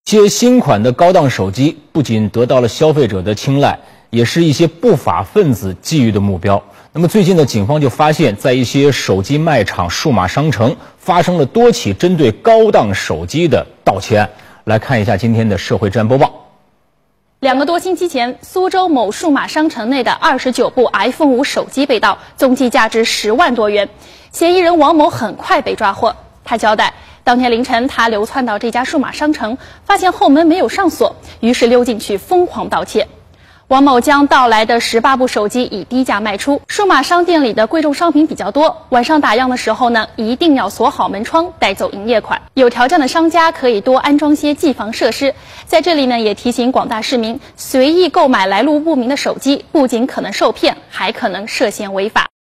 些新款的高档手机不仅得到了消费者的青睐，也是一些不法分子觊觎的目标。那么最近呢，警方就发现，在一些手机卖场、数码商城发生了多起针对高档手机的盗窃案。来看一下今天的社会站播报。 2个多星期前，苏州某数码商城内的29部 iPhone 5手机被盗，总计价值10万多元。嫌疑人王某很快被抓获。他交代，当天凌晨他流窜到这家数码商城，发现后门没有上锁，于是溜进去疯狂盗窃。王某将盗来的18部手机以低价卖出。数码商店里的贵重商品比较多，晚上打烊的时候呢，一定要锁好门窗，带走营业款。有条件的商家可以多安装些记防设施。在这里呢，也提醒广大市民，随意购买来路不明的手机，不仅可能受骗，还可能涉嫌违法。